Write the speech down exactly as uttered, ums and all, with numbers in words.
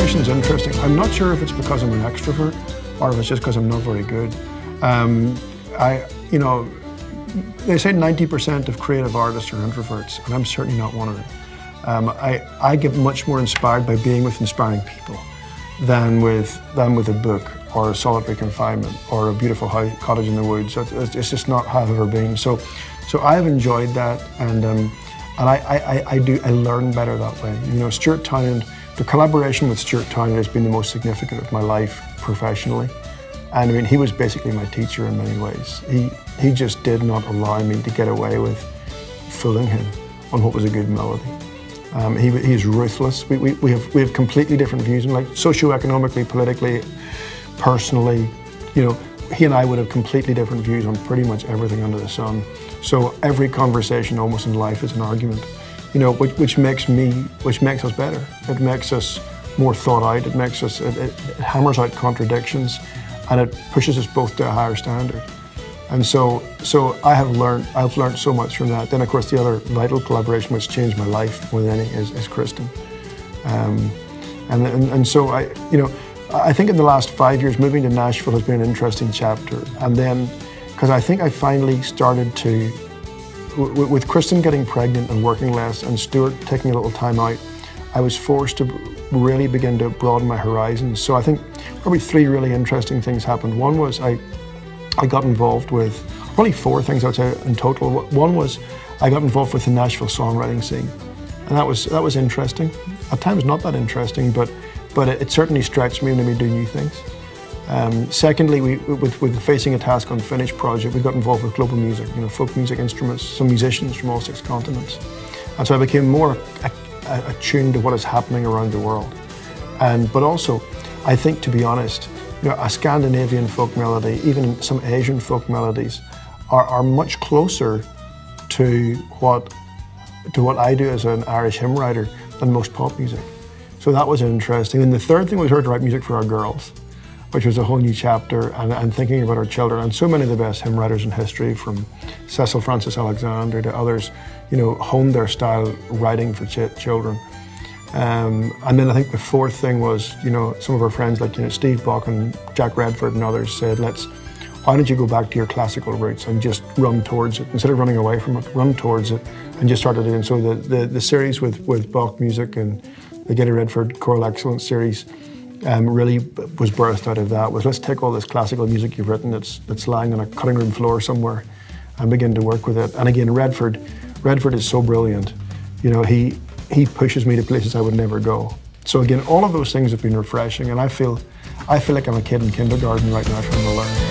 collaboration's interesting. I'm not sure if it's because I'm an extrovert or if it's just because I'm not very good. Um, I, you know, they say ninety percent of creative artists are introverts, and I'm certainly not one of them. Um, I, I get much more inspired by being with inspiring people than with, than with a book or a solitary confinement or a beautiful house, cottage in the woods. It's, it's just not how I've ever been. So, so I've enjoyed that, and um, and I, I, I do I learn better that way. You know, Stuart Townend, the collaboration with Stuart Townend has been the most significant of my life professionally. And I mean, he was basically my teacher in many ways. He he just did not allow me to get away with fooling him on what was a good melody. Um, he he's ruthless. We, we we have we have completely different views, and like socioeconomically, politically, personally, you know, he and I would have completely different views on pretty much everything under the sun. So every conversation almost in life is an argument, you know, which, which makes me, which makes us better. It makes us more thought out. It makes us, it, it, it hammers out contradictions, and it pushes us both to a higher standard. And so, so I have learned, I've learned so much from that. Then of course the other vital collaboration which changed my life more than any is, is Kristyn. Um, and, and, and so I, you know, I think in the last five years, moving to Nashville has been an interesting chapter. And then, because I think I finally started to, w with Kristyn getting pregnant and working less and Stuart taking a little time out, I was forced to really begin to broaden my horizons. So I think probably three really interesting things happened. One was I, I got involved with, probably four things I would say in total. One was I got involved with the Nashville songwriting scene. And that was, that was interesting. At times not that interesting, but but it, it certainly stretched me and made me do new things. Um, secondly, we, with, with the Facing a Task Unfinished project, we got involved with global music, you know, folk music instruments, some musicians from all six continents. And so I became more attuned to what is happening around the world. And, but also, I think, to be honest, you know, a Scandinavian folk melody, even some Asian folk melodies, are, are much closer to what, to what I do as an Irish hymn writer than most pop music. So that was interesting. And the third thing was learning to write music for our girls, which was a whole new chapter, and, and thinking about our children. And so many of the best hymn writers in history, from Cecil Francis Alexander to others, you know, honed their style writing for ch children. Um, and then I think the fourth thing was, you know, some of our friends like, you know, Steve Buck and Jack Redford and others said, let's, why don't you go back to your classical roots and just run towards it? Instead of running away from it, run towards it, and just started doing. So the, the, the series with, with Bach music and the Getty Redford Choral Excellence series um, really was birthed out of that, was let's take all this classical music you've written that's, that's lying on a cutting room floor somewhere and begin to work with it. And again, Redford, Redford is so brilliant. You know, he, he pushes me to places I would never go. So again, all of those things have been refreshing, and I feel, I feel like I'm a kid in kindergarten right now trying to learn.